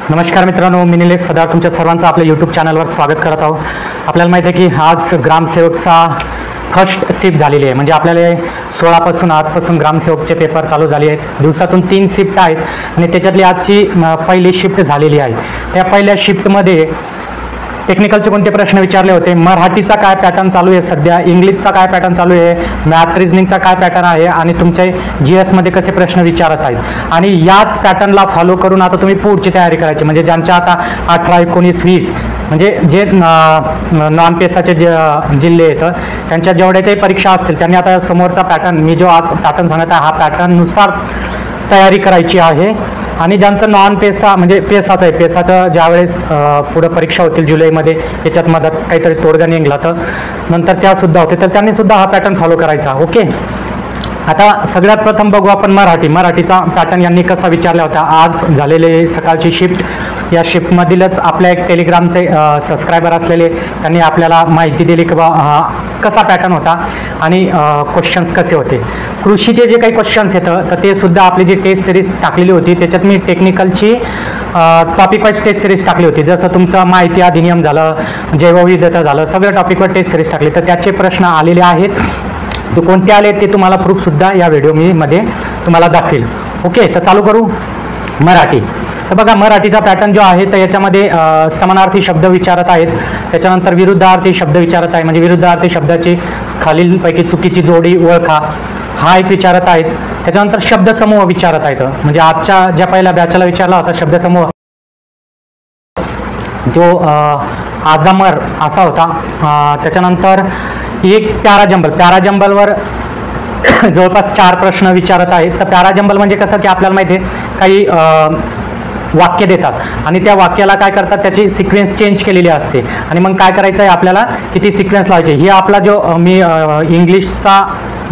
नमस्कार मित्रांनो, मी निलेश सदा तुमच्या सर्वांचं आपल्या यूट्यूब चॅनलवर स्वागत करत आहोत. आपल्याला माहिती आहे की आज ग्रामसेवकचा फर्स्ट शिफ्ट झालेली आहे. म्हणजे आपल्याला 16 आजपासून ग्रामसेवकचे पेपर चालू झाले आहेत. दिवसातून 3 शिफ्ट आहेत आणि त्याच्यातली आजची पहिली शिफ्ट झालेली आहे. त्या पहिल्या शिफ्टमध्ये टेक्निकलचे कोणते प्रश्न विचारले होते, मराठीचा काय पॅटर्न चालू आहे सध्या, इंग्लिशचा काय पॅटर्न चालू आहे, मॅथ रिजनिंगचा काय पॅटर्न आहे आणि तुमचे GS मध्ये कसे प्रश्न विचारत आहेत. आणि याच पॅटर्नला फॉलो करून आता तुम्ही पुढची तयारी करायची. म्हणजे ज्यांच्या आता 18, 19, 20 म्हणजे जे नॉन पेसाचे जिल्हे आहेत त्यांच्या जेवढ्याच्याही परीक्षा असतील त्यांनी आता समोरचा पॅटर्न, मी जो आज पॅटर्न सांगत आहे, हा पॅटर्ननुसार तयारी करायची आहे. आणि ज्यांचं नॉन पेसा म्हणजे पेसाचं आहे, पेसाचं ज्यावेळेस पुढं परीक्षा होतील जुलैमध्ये, याच्यात मदत काहीतरी तोडगा निघाला तर नंतर त्यासुद्धा होते, तर त्यांनीसुद्धा हा पॅटर्न फॉलो करायचा. ओके, आता सगळ्यात प्रथम बघू आपण मराठीचा पॅटर्न यांनी कसा विचारला होता. आज झालेले सकाळची शिफ्ट, या शिफ्टमधीलच आपल्या एक टेलिग्रामचे सबस्क्रायबर असलेले त्यांनी आपल्याला माहिती दिली की कसा पॅटर्न होता आणि क्वेश्चन्स कसे होते. कृषीचे जे काही क्वेश्चन्स येतं तर ते सुद्धा आपली जी टेस्ट सिरीज टाकलेली होती त्याच्यात मी टेक्निकलची टॉपिक वाईज टेस्ट सिरीज टाकली होती. जसं तुमचं माहिती अधिनियम झालं, जैवविविधता झालं, सगळ्या टॉपिकवर टेस्ट सिरीज टाकली, तर त्याचे प्रश्न आलेले आहेत. तो कोणते आले ते तुम्हाला प्रूफसुद्धा या व्हिडिओ मध्ये तुम्हाला दाखवेल. ओके, तर चालू करू. मराठी, तर बघा मराठीचा पॅटर्न जो आहे तर याच्यामध्ये समानार्थी शब्द विचारत आहेत, त्याच्यानंतर विरुद्धार्थी शब्द विचारत आहे. म्हणजे विरुद्धार्थी शब्दाची खालीलपैकी चुकीची जोडी ओळखा, हा एक विचारत आहेत. त्याच्यानंतर शब्दसमूह विचारत आहेत. म्हणजे आजच्या ज्या पहिल्या बॅचला विचारला होता शब्दसमूह तो आजामर असा होता. त्याच्यानंतर एक पॅराजंबलवर जवळपास 4 प्रश्न विचारत आहेत. तर पॅराजंबल म्हणजे कसं की आपल्याला माहिती आहे काही वाक्य देतात आणि त्या वाक्याला काय करतात, त्याची सिक्वेन्स चेंज केलेली असते आणि मग काय करायचं आहे आपल्याला की ती सिक्वेन्स लावायची. ही आपला जो मी इंग्लिशचा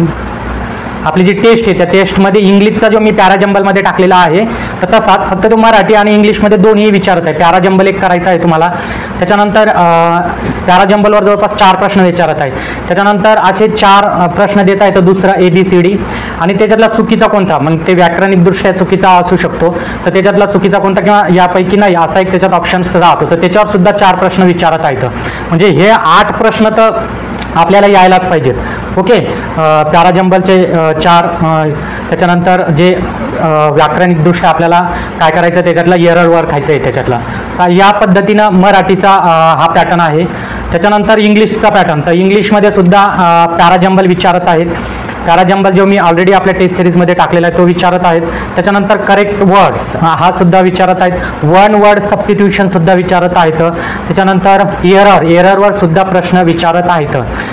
आपली जी टेस्ट आहे त्या टेस्टमध्ये इंग्लिशचा जो मी पॅराजंबलमध्ये टाकलेला आहे तर तसाच, फक्त तो मराठी आणि इंग्लिशमध्ये दोन्ही विचारत आहे. पॅराजंबल एक करायचा आहे तुम्हाला. त्याच्यानंतर पॅराजंबलवर जवळपास 4 प्रश्न विचारत आहेत. त्याच्यानंतर असे 4 प्रश्न देता येतं, दुसरा ABCD आणि त्याच्यातला चुकीचा कोणता, मग ते व्याकरणिकदृष्ट्या चुकीचा असू शकतो तर त्याच्यातला चुकीचा कोणता किंवा यापैकी नाही असा एक त्याच्यात ऑप्शन्स राहतो, तर त्याच्यावर सुद्धा 4 प्रश्न विचारत आहेत. म्हणजे हे 8 प्रश्न तर आपल्याला यायलाच पाहिजेत. ओके, पॅराजंबलचे 4, त्याच्यानंतर जे व्याकरणिकदृष्ट्या आपल्याला काय करायचं त्याच्यातला एरर खायचं आहे त्याच्यातला. या पद्धतीनं मराठीचा हा पॅटर्न आहे. त्याच्यानंतर इंग्लिशचा पॅटर्न, तर इंग्लिशमध्ये सुद्धा पॅराजंबल विचारत आहेत. पॅराजंबल जो मी ऑलरेडी आपल्या टेस्ट सिरीजमध्ये टाकलेला आहे तो विचारत आहेत. त्याच्यानंतर करेक्ट वर्ड्स हा सुद्धा विचारत आहेत. वन वर्ड सबस्टिट्यूशन सुद्धा विचारत आहेत. त्याच्यानंतर एररवर सुद्धा प्रश्न विचारत आहेत.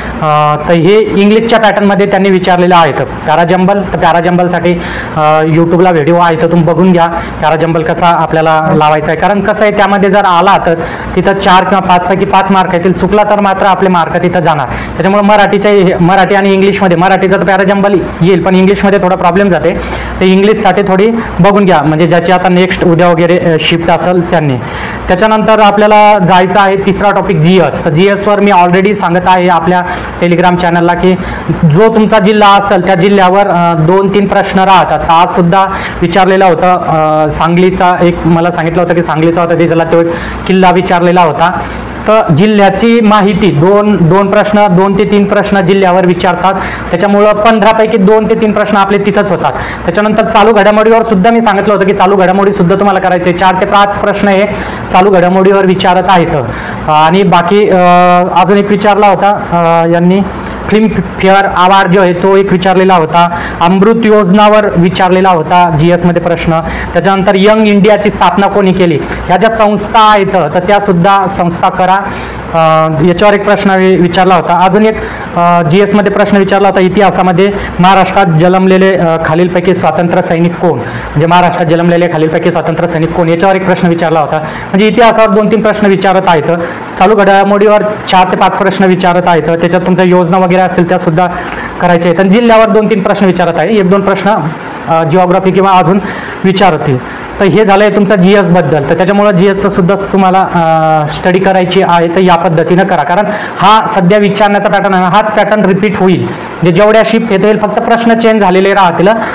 तर हे इंग्लिशच्या पॅटर्नमध्ये त्यांनी विचारलेलं आहेत पॅराजंबल. तर पॅराजंबलसाठी यूट्यूबला व्हिडिओ आहे तर तुम्ही बघून घ्या पॅराजंबल कसा आपल्याला लावायचा आहे. कारण कसं आहे त्यामध्ये जर आला तर तिथं 4 किंवा 5 पैकी 5 मार्क येतील, चुकला तर मात्र आपले मार्क तिथं जाणार. त्याच्यामुळे मराठी आणि इंग्लिशमध्ये, मराठीचा तर पॅराजंबल येईल पण इंग्लिशमध्ये थोडा प्रॉब्लेम जाते, तर इंग्लिशसाठी थोडी बघून घ्या. म्हणजे ज्याची आता नेक्स्ट उद्या वगैरे शिफ्ट असेल त्यांनी. त्याच्यानंतर आपल्याला जायचं आहे तिसरा टॉपिक GS. तर GSवर मी ऑलरेडी सांगत आहे आपल्या टेलिग्राम चॅनलला की जो तुमचा जिल्हा असेल त्या जिल्ह्यावर 2-3 प्रश्न राहतात. आज सुद्धा विचारलेला होता सांगलीचा, एक मला सांगितलं होतं की सांगलीचा होता त्याला तो एक किल्ला विचारलेला होता. तर जिल्ह्याची माहिती 2 प्रश्न 2 ते 3 प्रश्न जिल्ह्यावर विचारतात. त्याच्यामुळं 15 पैकी 2 ते 3 प्रश्न आपले तिथंच होतात. त्याच्यानंतर चालू घडामोडीवर सुद्धा मी सांगितलं होतं की चालू घडामोडी सुद्धा तुम्हाला करायचे. 4 ते 5 प्रश्न हे चालू घडामोडीवर विचारत आहेत. आणि बाकी अजून एक विचारला होता यांनी फिल्मफेअर अवॉर्ड जो आहे तो एक विचारलेला होता. अमृत योजनावर विचारलेला होता GS मध्ये प्रश्न. त्याच्यानंतर यंग इंडियाची स्थापना कोणी केली, ह्या ज्या संस्था आहेत तर त्या सुद्धा संस्था करा, याच्यावर एक प्रश्न विचारला होता. अजून एक GS मध्ये प्रश्न विचारला होता इतिहासामध्ये महाराष्ट्रात जन्मलेले खालीलपैकी स्वातंत्र्य सैनिक कोण, म्हणजे महाराष्ट्रात जन्मलेले खालीलपैकी स्वातंत्र्य सैनिक कोण, याच्यावर एक प्रश्न विचारला होता. म्हणजे इतिहासावर 2-3 प्रश्न विचारत आहेत. चालू घडामोडीवर 4 ते 5 प्रश्न विचारत आहेत. त्याच्यात तुमच्या योजना वगैरे असतील त्या सुद्धा करायच्या आहेत. जिल्ह्यावर 2-3 प्रश्न विचारत आहे, 1-2 प्रश्न जिओग्राफी किंवा अजून विचारतील. तर हे झालं आहे तुमचा GS बद्दल. तर त्याच्यामुळे GSचं सुद्धा तुम्हाला स्टडी करायची आहे तर या पद्धतीनं करा. कारण हा सध्या विचारण्याचा पॅटर्न आहे, हाच पॅटर्न रिपीट होईल. म्हणजे जेवढ्या शिफ्ट येतील फक्त प्रश्न चेंज झालेले राहतील.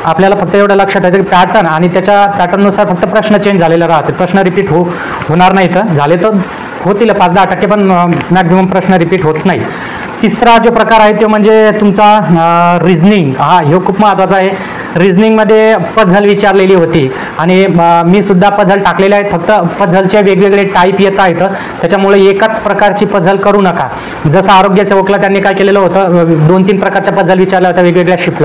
आपल्याला फक्त एवढं लक्षात आहे की पॅटर्न आणि त्याच्या पॅटर्ननुसार फक्त प्रश्न चेंज झालेला राहते, प्रश्न रिपीट होणार नाही, तर झाले तर होतील 5-10% पण मॅक्झिमम प्रश्न रिपीट होत नाही. तिसरा जो प्रकार आहे तो म्हणजे तुमचा रिझनिंग. हे खूप महत्त्वाचा आहे. रिझनिंगमध्ये पझल विचारलेली होती आणि मी सुद्धा पझल टाकलेले आहेत, फक्त पझलचे वेगवेगळे टाईप येत आहेत, त्याच्यामुळे एकाच प्रकारची पझल करू नका. जसं आरोग्य सेवकला त्यांनी काय केलेलं होतं, 2-3 प्रकारच्या पझल विचारल्या होत्या वेगवेगळ्या शिफ्टला.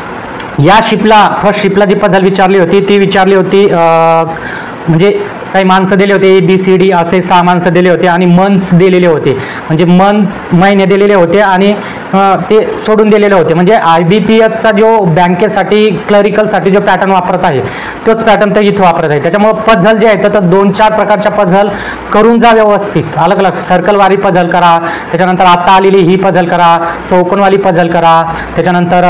या शिफ्टला फर्स्ट शिफ्टला जी पझल विचारली होती ती विचारली होती म्हणजे काही माणसं दिले होते, ABCD असे 6 माणसं दिले होते आणि मंथ्स दिलेले होते, म्हणजे महिने दिलेले होते आणि ते सोडून दिलेले होते. म्हणजे IBPSचा जो बँकेसाठी क्लरिकलसाठी जो पॅटर्न वापरत आहे तोच पॅटर्न तर इथं वापरत आहे. त्याच्यामुळं पझल जे आहेत तर 2-4 प्रकारच्या पझल करून जा व्यवस्थित. अलग अलग सर्कलवाली पझल करा, त्याच्यानंतर आता आलेली ही पझल करा, चौकोनवाली पझल करा, त्याच्यानंतर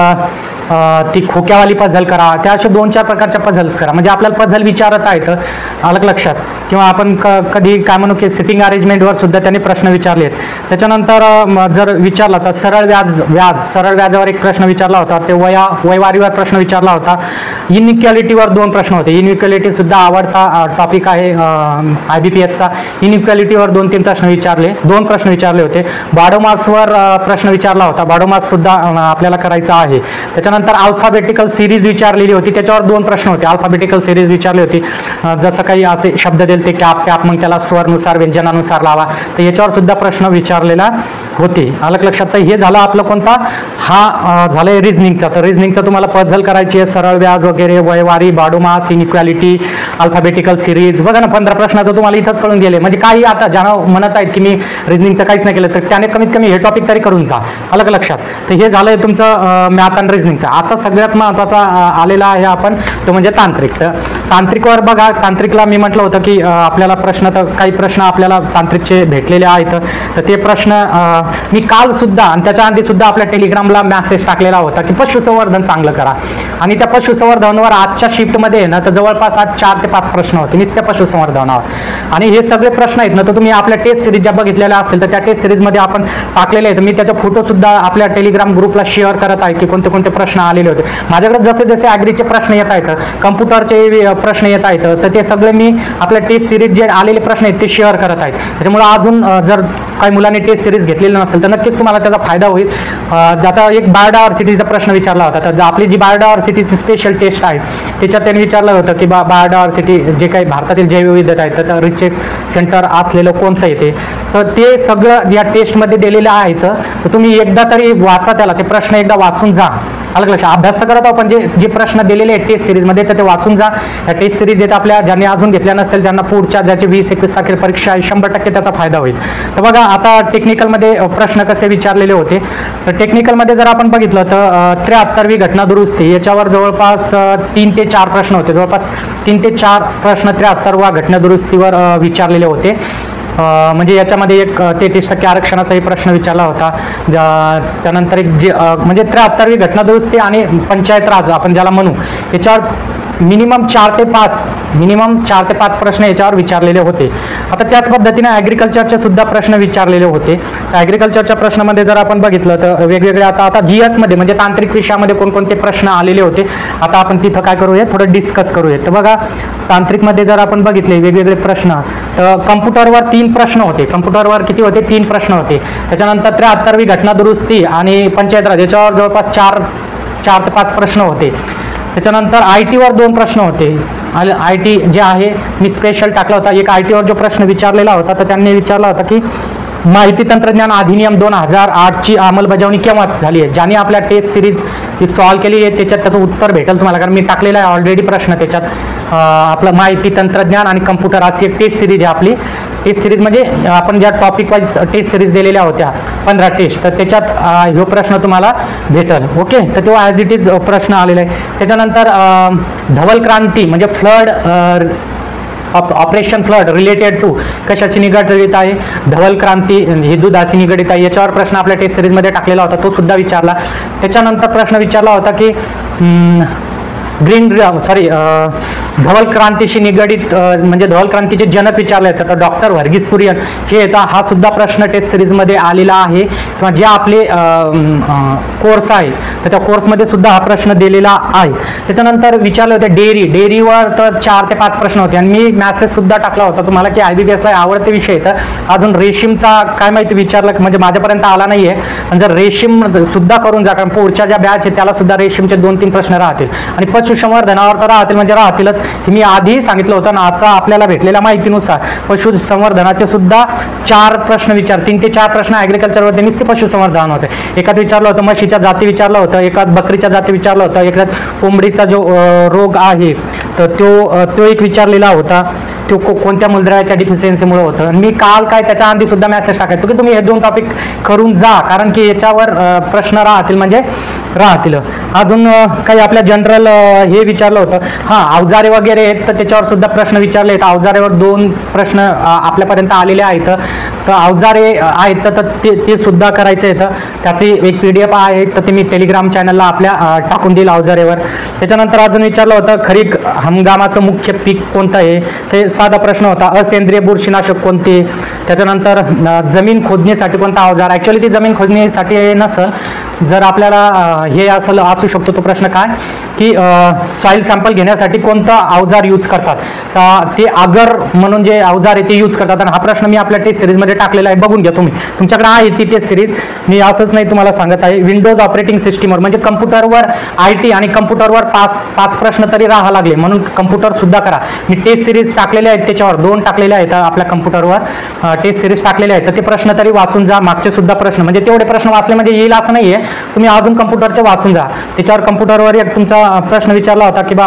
ती खोक्यावाली पझल करा, त्या अशा 2-4 प्रकारच्या पझल्स करा. म्हणजे आपल्याला पझल विचारत आहेत अलग लक्षात. किंवा आपण कधी काय म्हणू की सिटिंग अरेंजमेंटवर सुद्धा त्यांनी प्रश्न विचारले आहेत. त्याच्यानंतर जर विचारला तर सरळ व्याजावर एक प्रश्न विचारला होता, ते वयवारीवर प्रश्न विचारला होता. इनइक्वॅलिटीवर 2 प्रश्न होते. इनइक्वॅलिटी सुद्धा आवडता टॉपिक आहे IBPSचा. इनइक्वॅलिटीवर 2-3 2 प्रश्न विचारले होते. बाडोमासवर प्रश्न विचारला होता, बाडोमास सुद्धा आपल्याला करायचा आहे. त्याच्यानंतर अल्फाबेटिकल सिरीज विचारलेली होती, त्याच्यावर 2 प्रश्न होते. अल्फाबेटिकल सिरीज विचारली होती, जसं काही असे शब्द दिले ते कॅप मग त्याला स्वरनुसार व्यंजनानुसार लावा, तर याच्यावर सुद्धा प्रश्न विचारलेला होते. अलग लक्षात. तर हे झालं आपलं कोणता, हा झालंय रिझनिंगचा. तर रिझनिंगचा तुम्हाला पझल करायची आहे, सरळ व्याज वगैरे, वयवारी, बाडोमास, इनइक्वॅलिटी, अल्फाबेटिकल सिरीज. बघा ना 15 प्रश्नाचं तुम्हाला इथंच कळून गेले. म्हणजे काही आता ज्यांना म्हणत आहेत की मी रिझनिंगचं काहीच नाही केलं तर त्याने कमीत कमी हे टॉपिक तरी करून जा. अलग लक्षात. तर हे झालंय तुमचं मॅथ आणि रिझनिंगचा. आता सगळ्यात महत्त्वाचा आलेला आहे आपण तो म्हणजे तांत्रिक. तर तांत्रिकवर बघा, तांत्रिकला मी म्हटलं होतं की आपल्याला प्रश्न, तर काही प्रश्न आपल्याला तांत्रिकचे भेटलेले आहेत. तर ते प्रश्न मी काल सुद्धा आणि त्याच्या आधी सुद्धा आपल्या टेलिग्रामला मेसेज टाकलेला होता की पशुसंवर्धन चांगलं करा. आणि त्या पशुसंवर्धनावर आजच्या शिफ्टमध्ये ना तर जवळपास आज 4 ते 5 प्रश्न होते नुसत्या पशुसंवर्धनावर. आणि हे सगळे प्रश्न आहेत ना तर तुम्ही आपल्या टेस्ट सिरीज ज्या बघितलेल्या असतील तर त्या टेस्ट सिरीजमध्ये आपण टाकलेले आहेत. मी त्याचा फोटो सुद्धा आपल्या टेलिग्राम ग्रुपला शेअर करत आहे की कोणते कोणते प्रश्न आलेले होते. माझ्याकडे जसे जसे ॲग्रीचे प्रश्न येत आहेत, कम्प्युटरचे प्रश्न येत आहेत, तर ते सगळे मी आपल्या टेस्ट सिरीज जे आलेले प्रश्न आहेत ते शेअर करत आहेत. त्याच्यामुळे अजून जर काही मुलांनी टेस्ट सिरीज घेतलेली नसेल तर नक्कीच तुम्हाला त्याचा फायदा होईल. आता एक बायोडायव्हर्सिटीचा प्रश्न विचारला होता, तर आपली जी बायोडायव्हर्सिटीची स्पेशल टेस्ट आहे त्याच्यात त्यांनी विचारलं होतं की बायोडायव्हर्सिटी जे काही भारतातील जैवविविधता आहेत तर रिसर्च सेंटर असलेलं कोणतं येते. तर ते सगळं या टेस्टमध्ये दिलेलं आहेत. तर तुम्ही एकदा तरी वाचा त्याला, ते प्रश्न एकदा वाचून जा. अलग लक्ष अभ्यास तर करत आहोत पण जे प्रश्न दिलेले आहेत टेस्ट सिरीजमध्ये तर ते वाचून जा. या टेस्ट सिरीज आहेत आपल्या, ज्यांनी अजून घेतल्या नसतील त्यांना पुढच्या ज्याची 20-21 तारखेला परीक्षा आहे 100% त्याचा फायदा होईल. तर बघा आता टेक्निकलमध्ये प्रश्न कसे विचारलेले होते. तर टेक्निकलमध्ये जर आपण बघितलं तर 73वी घटना दुरुस्ती याच्यावर जवळपास 3 ते 4 प्रश्न होते. जवळपास 3 ते 4 प्रश्न 73व्या घटना दुरुस्तीवर विचारलेले होते. म्हणजे याच्यामध्ये एक 33% आरक्षणाचाही प्रश्न विचारला होता. त्यानंतर एक जे म्हणजे 73वी घटना दुरुस्ती आणि पंचायत राज आपण ज्याला म्हणू याच्यावर मिनिमम 4 ते 5 प्रश्न याच्यावर विचारलेले होते. आता त्याच पद्धतीने ॲग्रिकल्चरचे सुद्धा प्रश्न विचारलेले होते. तर ॲग्रिकल्चरच्या प्रश्नामध्ये जर आपण बघितलं तर वेगवेगळे आता GS-मध्ये म्हणजे तांत्रिक विषयामध्ये कोणकोणते प्रश्न आलेले होते आता आपण तिथं काय करूया थोडं डिस्कस करूया. तर बघा तांत्रिकमध्ये जर आपण बघितले वेगवेगळे प्रश्न तर कम्प्युटरवर 3 प्रश्न होते. कम्प्युटरवर किती होते 3 प्रश्न होते. त्याच्यानंतर 73वी घटना दुरुस्ती आणि पंचायत राज याच्यावर जवळपास 4 ते 5 प्रश्न होते. त्याच्यानंतर IT-वर 2 प्रश्न होते. IT जे आहे मी स्पेशल टाकला होता. एक IT-वर जो प्रश्न विचारलेला होता तर त्यांनी विचारला होता की माहिती तंत्रज्ञान अधिनियम 2008ची अंमलबजावणी केव्हा झाली आहे. ज्याने आपल्या टेस्ट सिरीज जी सॉल्व केली आहे त्याच्यात त्याचं उत्तर भेटेल तुम्हाला, कारण मी टाकलेला आहे ऑलरेडी प्रश्न त्याच्यात. आपलं माहिती तंत्रज्ञान आणि कम्प्युटर अशी एक टेस्ट सिरीज आहे आपली. टेस्ट सिरीज म्हणजे आपण ज्या टॉपिक वाईज टेस्ट सिरीज दिलेल्या होत्या 15 टेस्ट, तर त्याच्यात हा प्रश्न तुम्हाला भेटेल. ओके, तर तो ॲज इट इज प्रश्न आलेला आहे. त्याच्यानंतर धवल क्रांती म्हणजे flood operation flood related to कशाची निगडीत आहे, धवल क्रांती ही दुधाशी निगडीत आहे. याच्यावर प्रश्न आपल्या टेस्ट सिरीजमध्ये टाकलेला होता, तो सुद्धा विचारला. त्याच्यानंतर प्रश्न विचारला होता की धवल क्रांतीशी निगडित म्हणजे धवल क्रांतीचे जनक विचारले येतात तर डॉक्टर व्हर्गीस कुरियन हे येतात. हा सुद्धा प्रश्न टेस्ट सिरीजमध्ये आलेला आहे किंवा जे आपले कोर्स आहे तर त्या कोर्समध्ये सुद्धा हा प्रश्न दिलेला आहे. त्याच्यानंतर विचारले होते डेअरीवर तर 4 ते 5 प्रश्न होते आणि मी मॅसेज सुद्धा टाकला होता तुम्हाला की IBPSला आवडते विषय तर अजून रेशीमचा काय माहिती विचारलं म्हणजे माझ्यापर्यंत आला नाही आहे. पण जर रेशीम सुद्धा करून जा कारण पुढच्या ज्या बॅच आहे त्याला सुद्धा रेशीमचे 2-3 प्रश्न राहतील आणि पशुसंवर्धनावर तर राहतील म्हणजे राहतीलच. मी आधी सांगितलं होतं ना आता आपल्याला भेटलेल्या माहितीनुसार पशुसंवर्धनाचे सुद्धा 4 प्रश्न 3 ते 4 प्रश्न ॲग्रिकल्चरवरती नुसते पशुसंवर्धन होते. एकात विचारलं होतं म्हशीच्या जाती विचारलं होतं, एकात बकरीच्या जाती विचारलं होतं, एकात कोंबडीचा जो रोग आहे तर तो एक विचारलेला होता. तो कोणत्या मूलद्रव्याच्या डिफिशियन्सीमुळे होतं. मी काल काय त्याच्या आधी सुद्धा मेसेज टाकायचो की तुम्ही हे 2 टॉपिक करून जा कारण की याच्यावर प्रश्न राहतील म्हणजे राहतील. अजून काही आपल्या जनरल हे विचारलं होतं अवजारे वगैरे आहेत तर त्याच्यावर सुद्धा प्रश्न विचारले आहेत. अवजारेवर 2 प्रश्न आपल्यापर्यंत आलेले आहेत तर अवजारे आहेत तर ते सुद्धा करायचे आहेत. त्याची एक PDF आहे तर ते मी टेलिग्राम चॅनलला आपल्या टाकून देईल अवजारेवर. त्याच्यानंतर अजून विचारलं होतं खरीप हंगामाचं मुख्य पीक कोणतं आहे ते साधा प्रश्न होता. असेंद्रिय बुरशीनाशक कोणते. त्याच्यानंतर जमीन खोदणीसाठी कोणता अवजार. ॲक्च्युअली ती जमीन खोदणीसाठी नसल जर आपल्याला हे असू शकतो तो प्रश्न काय की सॉईल सॅम्पल घेण्यासाठी कोणतं अवजार यूज करतात ते आगर म्हणून जे अवजार आहे ते यूज करतात. आणि हा प्रश्न मी आपल्या टेस्ट सिरीजमध्ये टाकलेला आहे बघून घ्या तुम्ही तुमच्याकडे आहे ती टेस्ट सिरीज. मी असंच नाही तुम्हाला सांगत आहे. विंडोज ऑपरेटिंग सिस्टीमवर म्हणजे कम्प्युटरवर IT आणि कम्प्युटरवर 5 प्रश्न तरी राहा लागले म्हणून कम्प्युटर सुद्धा करा. मी टेस्ट सिरीज टाकलेले आहेत त्याच्यावर 2 टाकलेले आहेत आपल्या कम्प्युटरवर टेस्ट सिरीज टाकलेले आहेत तर ते प्रश्न तरी वाचून जा. मागचे सुद्धा प्रश्न म्हणजे तेवढे प्रश्न वाचले म्हणजे येईल असं नाही आहे. तुम्ही अजून कम्प्युटरचे वाचून जा. त्याच्यावर कम्प्युटरवर एक तुमचा प्रश्न विचारला होता की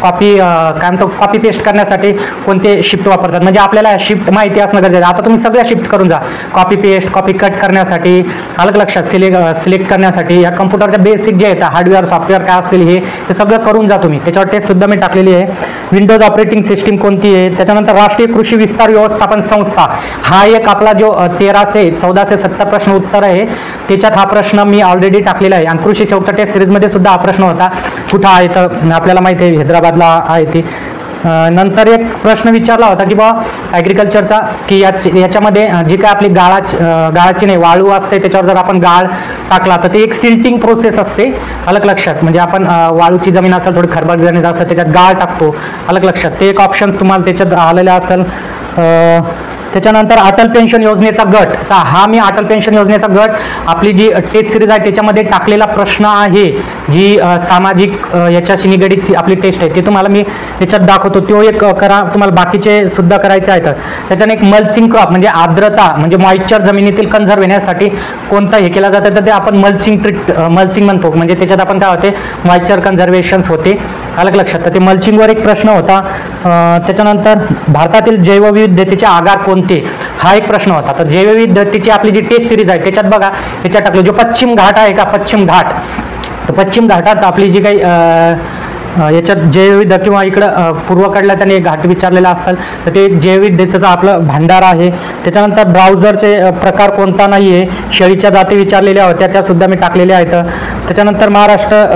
कॉपी पेस्ट करण्यासाठी कोणते शिफ्ट वापरतात म्हणजे आपल्याला शिफ्ट माहिती असणं गरजेचं. आता तुम्ही सगळ्या शिफ्ट करून जा. कॉपी पेस्ट कॉपी कट करण्यासाठी अलग लक्षात सिलेक्ट करण्यासाठी या कम्प्युटरच्या बेसिक जे आहेत हार्डवेअर सॉफ्टवेअर काय असतील हे सगळं करून जा तुम्ही. त्याच्यावर टेस्ट सुद्धा मी टाकलेली आहे. विंडोज ऑपरेटिंग सिस्टीम कोणती आहे. त्याच्यानंतर राष्ट्रीय कृषी विस्तार व्यवस्थापन संस्था हा एक आपला जो 1470 प्रश्न उत्तर आहे त्याच्यात हा प्रश्न मी ऑलरेडी टाकलेला आहे. आणि कृषी सेवकच्या टेस्ट सिरीजमध्ये सुद्धा हा प्रश्न होता. कुठं आहे तर आपल्याला माहिती आहे हैदराबादला आहे ती. नंतर एक प्रश्न विचारला होता की ॲग्रिकल्चरचा की याच्यामध्ये जी काय आपली गाळाची नाही वाळू असते त्याच्यावर जर आपण गाळ टाकला तर ते एक सिल्टिंग प्रोसेस असते अलग लक्षात. म्हणजे आपण वाळूची जमीन असेल थोडी खरबट जमीन असेल त्याच्यात गाळ टाकतो अलग लक्षात. ते एक ऑप्शन्स तुम्हाला त्याच्यात आलेले असेल. त्याच्यानंतर अटल पेन्शन योजनेचा गट तर हा मी अटल पेन्शन योजनेचा गट आपली जी टेस्ट सिरीज आहे त्याच्यामध्ये टाकलेला प्रश्न आहे. जी सामाजिक याच्याशी निगडीत आपली टेस्ट आहे ते तुम्हाला मी याच्यात दाखवतो. तो एक करा. तुम्हाला बाकीचे सुद्धा करायचे आहेत. त्याच्याने एक मल्चिंग क्रॉप म्हणजे आर्द्रता म्हणजे मॉइश्चर जमिनीतील कन्झर्व होण्यासाठी कोणतं हे केलं जातं तर ते आपण मल्चिंग म्हणतो. म्हणजे त्याच्यात आपण काय होते मॉइश्चर कन्झर्वेशन्स होते अलग लक्षात. तर ते मल्चिंगवर एक प्रश्न होता. त्याच्यानंतर भारतातील जैवविविधतेचे आगार कोणते हा एक प्रश्न होता. तर जैवविविधतेची आपली जी टेस्ट सिरीज आहे त्याच्यात बघा याच्यात टाकलं जो पश्चिम घाट आहे का पश्चिम घाट तर पश्चिम घाटात आपली जी काही याच्यात जैवविविध किंवा इकडं पूर्वकडला त्याने एक घाट विचारलेला असतात तर ते जैवविविधतेचं आपलं भांडार आहे. त्याच्यानंतर ब्राउझरचे प्रकार कोणता नाही आहे. शेळीच्या जाती विचारलेल्या होत्या त्या सुद्धा मी टाकलेल्या आहेत. त्याच्यानंतर महाराष्ट्र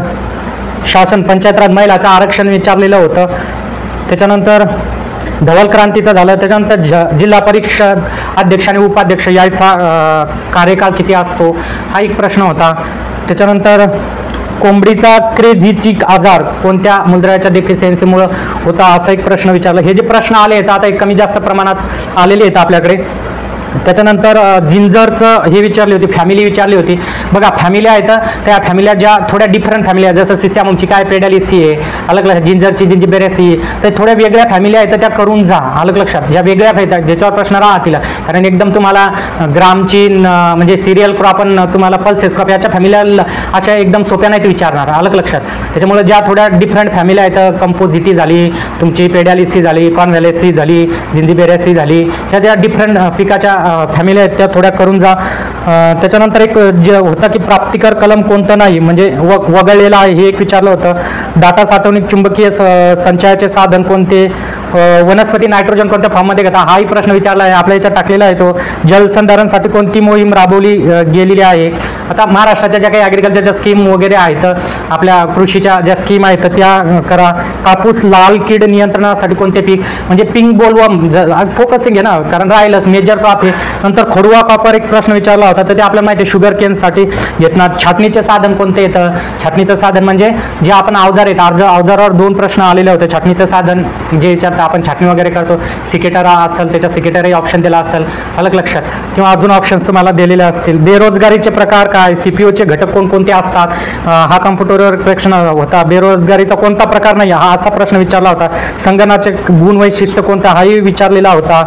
शासन पंचायत राज महिलाचं आरक्षण विचारलेलं होतं. त्याच्यानंतर धवल क्रांतीचं झालं. त्याच्यानंतर जिल्हा परिषद अध्यक्ष आणि उपाध्यक्ष याचा कार्यकाळ किती असतो हा एक प्रश्न होता. त्याच्यानंतर कोंबडीचा क्रेझीचिक आजार कोणत्या मूलद्रव्याच्या डेफिशियन्सीमुळे होता असा एक प्रश्न विचारला. हे जे प्रश्न आले आहेत आता एक कमी जास्त प्रमाणात आलेले आहेत आपल्याकडे. त्याच्यानंतर जिंजरचं हे विचारली होती फॅमिली विचारली होती. बघा फॅमिली आहेत त्या फॅमिल्या ज्या थोड्या डिफरंट फॅमिली आहेत जसं सिसॅममची काय पेडालिसी आहे अलग लक्षात. जिंजरची जिंजिबेरेसी तर थोड्या वेगळ्या फॅमिली आहेत त्या करून जा अलग लक्षात. ज्या वेगळ्या आहेत ज्याच्यावर प्रश्न राहतील कारण एकदम तुम्हाला ग्रामची म्हणजे सिरियल क्रॉप आणि तुम्हाला पल्सेस क्रॉप याच्या फॅमिल्या अशा एकदम सोप्या नाहीत विचारणार अलग लक्षात. त्याच्यामुळे ज्या थोड्या डिफरंट फॅमिली आहेत कंपोजिटी झाली तुमची पेडालिसी झाली कॉन्व्हॅलेसी झाली जिंजिबेरेसी झाली ह्या ज्या डिफरंट पिकाच्या फॅमिली आहेत त्या थोड्या करून जा. त्याच्यानंतर एक जे होता की प्राप्तिकर कलम कोणतं नाही म्हणजे वगळलेलं आहे हे एक विचारलं होतं. डाटा साठवणूक चुंबकीय संचयाचे साधन कोणते. वनस्पती नायट्रोजन कोणत्या फॉर्ममध्ये घेतात हाही प्रश्न विचारला आहे आपल्या याच्यात टाकलेला आहे तो. जलसंधारणसाठी कोणती मोहीम राबवली गेलेली आहे आता महाराष्ट्राच्या ज्या काही ॲग्रिकल्चरच्या स्कीम वगैरे आहेत, आपल्या कृषीच्या ज्या स्कीम आहेत त्या करा. कापूस लाल कीड नियंत्रणासाठी कोणते पीक, म्हणजे पिंक बोलवर्म फोकसिंग आहे ना, कारण राहिलंच मेजर क्रॉप आहे. नंतर खोडवा कॉपर एक प्रश्न विचारला होता, तर ते आपल्याला माहिती आहे शुगर केनसाठी घेतात. छाटणीचे साधन कोणते येतं, छाटणीचं साधन म्हणजे जे आपण अवजार आहेत, अवजारावर 2 प्रश्न आलेले होते. छाटणीचं साधन जे विचारतं आपण छाटणी वगैरे करतो, सिकेटरा असेल त्याच्या सिकेटरही ऑप्शन दिला असेल अलग लक्षात, किंवा अजून ऑप्शन्स तुम्हाला दिलेले असतील. बेरोजगारीचे प्रकार काय, सीपीओचे घटक कोणकोणते असतात, हा कॉम्प्युटरवर प्रश्न होता. बेरोजगारीचा कोणता प्रकार नाही हा असा प्रश्न विचारला होता. संगणकाचे गुण वैशिष्ट्य कोणता हाही विचारलेला होता.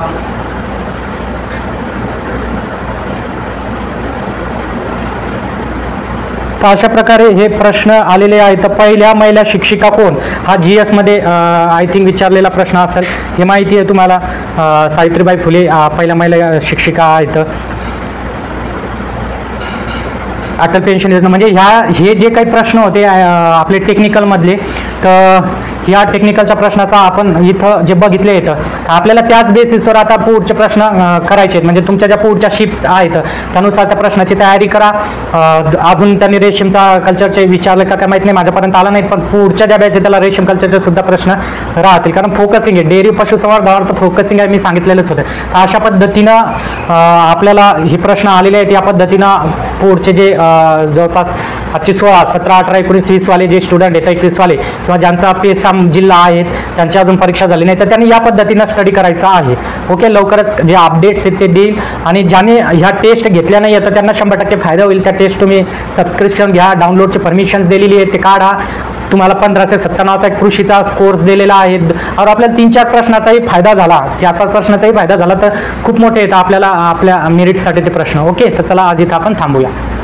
तर अशा प्रकारे हे प्रश्न आलेले आहेत. पहिल्या महिला शिक्षिका कोण, हा GS मध्ये आय थिंक विचारलेला प्रश्न असेल. हे माहिती आहे तुम्हाला, सावित्रीबाई फुले पहिल्या महिला शिक्षिका आहेत. अटल पेन्शन योजना म्हणजे हे जे काही प्रश्न होते आपले टेक्निकलमधले, तर ह्या टेक्निकलच्या प्रश्नाचा आपण इथं जे बघितले येतं, आपल्याला त्याच बेसिसवर आता पुढचे प्रश्न करायचे आहेत. म्हणजे तुमच्या ज्या पुढच्या शिफ्ट आहेत त्यानुसार त्या प्रश्नाची तयारी करा. अजून त्यांनी रेशीमचा कल्चरचे विचारले का काय माहीत नाही, माझ्यापर्यंत आला नाही, पण पुढच्या ज्या बॅच आहे त्याला रेशीम कल्चरचे सुद्धा प्रश्न राहतील, कारण फोकसिंग आहे. डेअरी पशुसंवर्धनावर तर फोकसिंग आहे, मी सांगितलेलंच होतं. अशा पद्धतीनं आपल्याला हे प्रश्न आलेले आहेत. या पद्धतीनं पुढचे जे जवळपास आजचे 16, 17, 18, 19, 20 वाले जे स्टुडंट आहेत, 21 वाले किंवा ज्यांचा पेसाम जिल्हा आहेत त्यांची अजून परीक्षा झाली नाही, तर त्यांनी या पद्धतीनं स्टडी करायचा आहे. ओके, लवकरच जे अपडेट्स आहेत ते देईल. आणि ज्याने ह्या टेस्ट घेतल्या नाही तर त्यांना 100% फायदा होईल. त्या टेस्ट तुम्ही सबस्क्रिप्शन घ्या, डाउनलोडची परमिशन्स दिलेली आहे ते काढा. तुम्हाला 1597 नावाचा एक कृषीचा कोर्स दिलेला आहे, और आपल्याला 3-4 प्रश्नाचाही फायदा झाला, 4-5 प्रश्नाचाही फायदा झाला, तर खूप मोठे येतं आपल्याला आपल्या मेरिटसाठी ते प्रश्न. ओके, तर चला आज इथं आपण थांबूया.